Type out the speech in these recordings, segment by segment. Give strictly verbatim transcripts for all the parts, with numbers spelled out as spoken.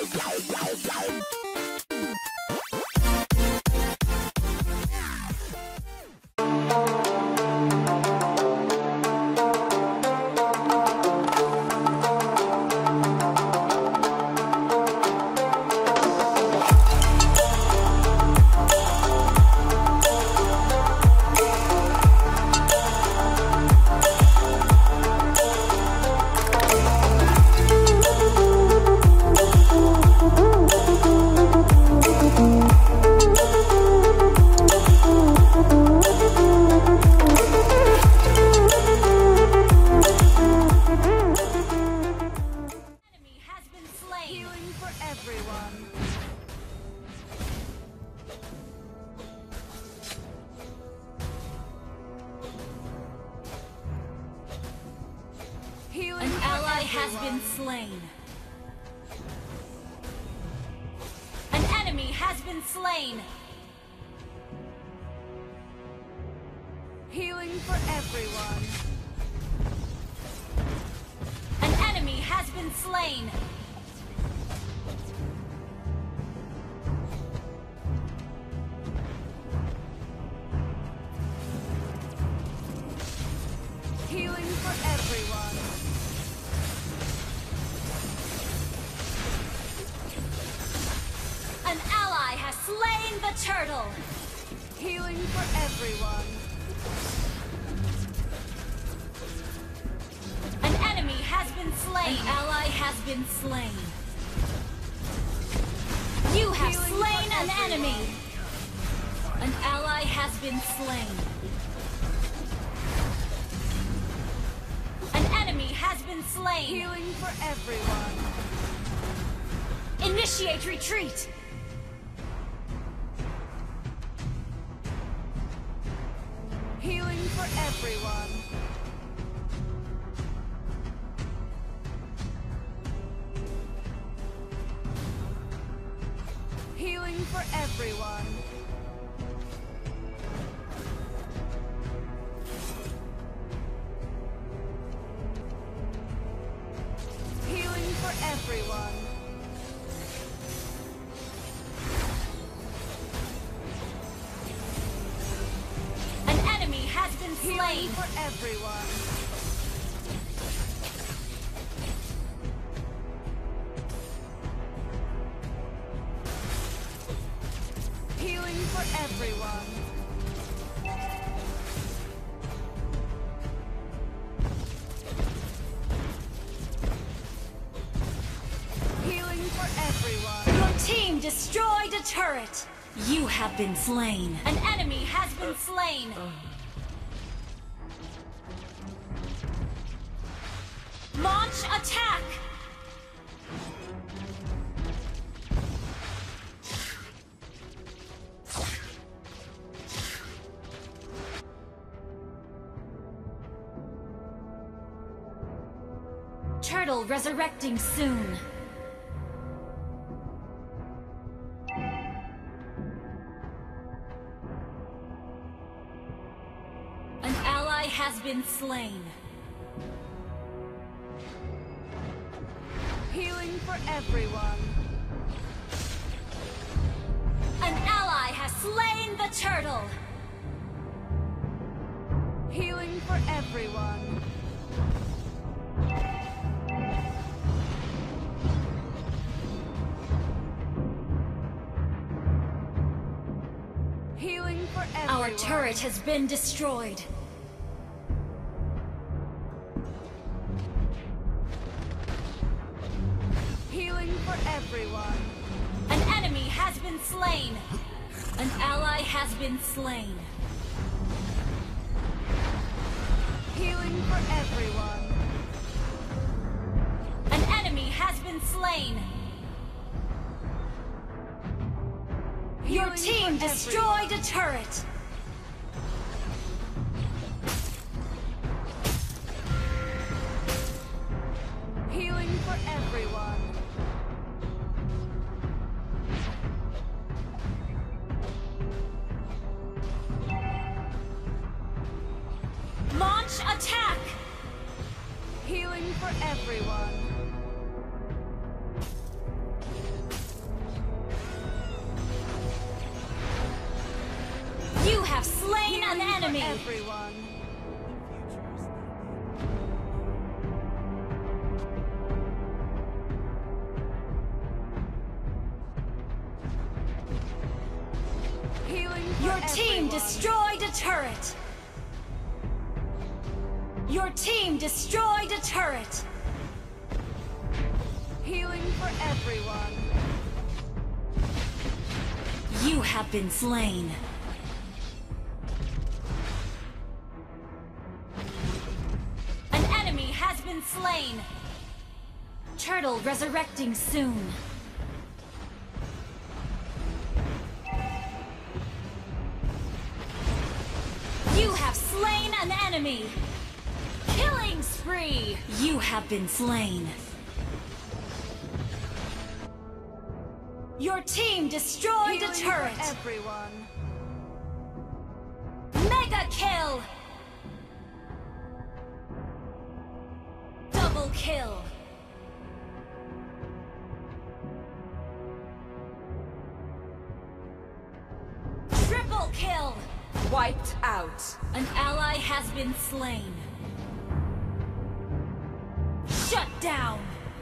An ally has been slain. An enemy has been slain. Healing for everyone. An enemy has been slain. Healing for everyone. An ally has slain the turtle. Healing for everyone. An enemy has been slain. An ally has been slain. You have Healing slain for an everyone. enemy. An ally has been slain. An enemy has been slain. Healing for everyone. Initiate retreat. Healing for everyone. Healing for everyone. Healing for everyone. An enemy has been Healing slain. for everyone. Healing for everyone. Healing for everyone. Your team destroyed a turret. You have been slain. An enemy has been slain. Launch attack. Turtle resurrecting soon. An ally has been slain. Healing for everyone. An ally has slain the turtle. Healing for everyone. Healing for everyone. Our turret has been destroyed. Healing for everyone. An enemy has been slain. An ally has been slain. Healing for everyone. An enemy has been slain. Your Healing team for destroyed a turret. Healing for everyone. Launch attack. Healing for everyone. slain an Healing enemy. for everyone. Healing for Your team everyone. destroyed a turret. Your team destroyed a turret. Healing for everyone. You have been slain. An enemy has been slain. Turtle resurrecting soon. You have slain an enemy. Killing spree. You have been slain. Your team destroyed Healing a turret. for everyone. Mega kill. Double kill. Triple kill. Wiped out. An ally has been slain. Shut down.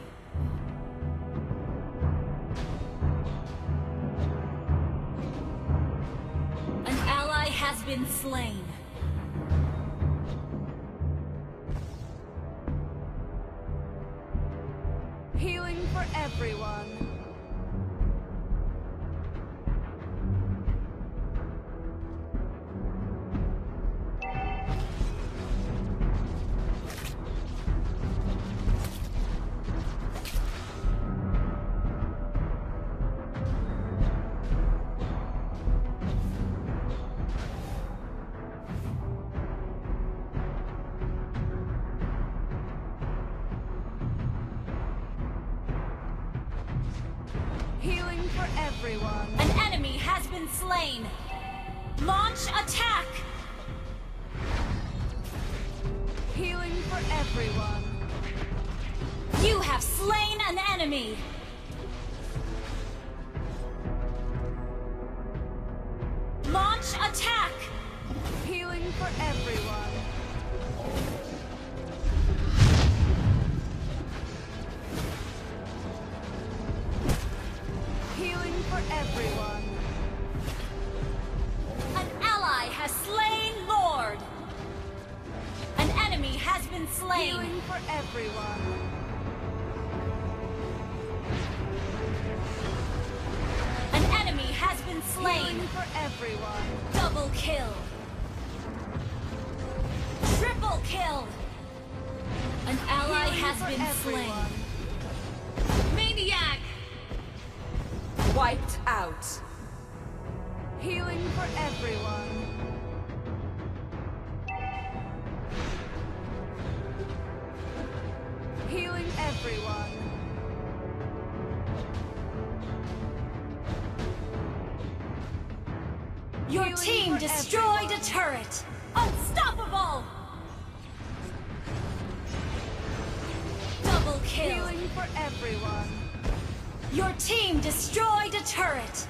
An ally has been slain. Healing for everyone. Healing for everyone. An enemy has been slain. Launch attack. Healing for everyone. You have slain an enemy. Launch attack. Healing for everyone. Healing for everyone. An ally has slain Lord. An enemy has been slain. Healing for everyone. An enemy has been slain. Healing for everyone. Double kill. Triple kill. An ally Healing has for been everyone. slain. Maniac. Wiped out. Healing for everyone. Healing everyone. Your Healing team for destroyed everyone. a turret. Unstoppable. Double kill. Healing for everyone. Your team destroyed a turret.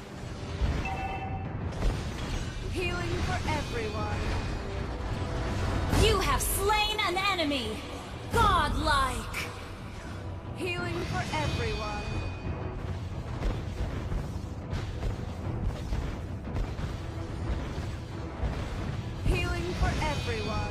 Healing for everyone. You have slain an enemy. Godlike. Healing for everyone. Healing for everyone.